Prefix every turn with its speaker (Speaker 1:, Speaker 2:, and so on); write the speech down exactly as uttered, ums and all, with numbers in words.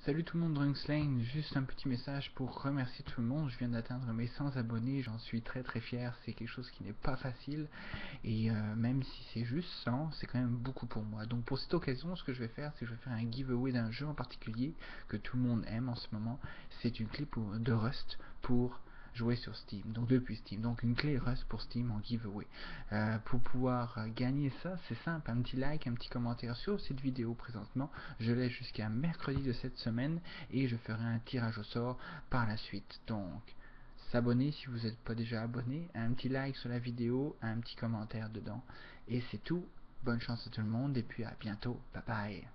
Speaker 1: Salut tout le monde, Drunkslane, juste un petit message pour remercier tout le monde. Je viens d'atteindre mes cent abonnés, j'en suis très très fier, c'est quelque chose qui n'est pas facile et euh, même si c'est juste cent, c'est quand même beaucoup pour moi. Donc pour cette occasion, ce que je vais faire, c'est que je vais faire un giveaway d'un jeu en particulier que tout le monde aime en ce moment. C'est une clé pour, de Rust pour jouer sur Steam, donc depuis Steam, donc une clé Rust pour Steam en giveaway. Euh, pour pouvoir euh, gagner ça, c'est simple, un petit like, un petit commentaire sur cette vidéo présentement, je laisse jusqu'à mercredi de cette semaine et je ferai un tirage au sort par la suite. Donc, s'abonner si vous n'êtes pas déjà abonné, un petit like sur la vidéo, un petit commentaire dedans, et c'est tout. Bonne chance à tout le monde et puis à bientôt, bye bye.